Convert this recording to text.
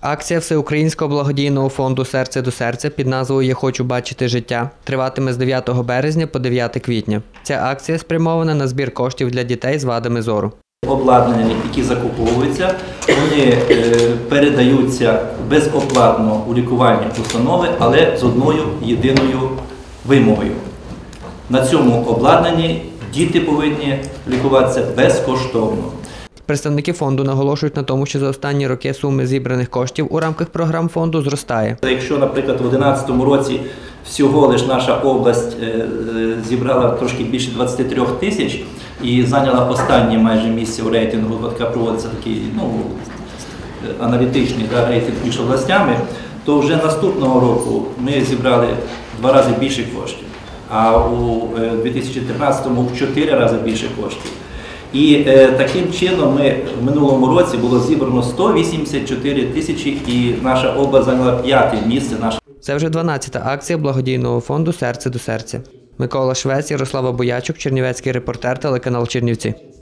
Акція Всеукраїнського благодійного фонду «Серце до серця» під назвою «Я хочу бачити життя» триватиме з 9 березня по 9 квітня. Ця акція спрямована на збір коштів для дітей з вадами зору. Обладнання, які закуповуються, вони передаються безоплатно у лікувальні установи, але з одною єдиною вимогою. На цьому обладнанні діти повинні лікуватися безкоштовно. Представники фонду наголошують на тому, що за останні роки суми зібраних коштів у рамках програм фонду зростає. Якщо, наприклад, у 2011 році всього лише наша область зібрала трошки більше 23 тисяч і зайняла останнє майже місце у рейтингу, така проводиться такий аналітичний рейтинг між областями, то вже наступного року ми зібрали 2 рази більше коштів, а у 2013-му в 4 рази більше коштів. І таким чином в минулому році було зібрано 184 тисячі і наша область зайняла 5-те місце. Це вже 12-та акція благодійного фонду «Серце до серця». Микола Швець, Ярослава Боячук, Чернівецький репортер, телеканал Чернівці.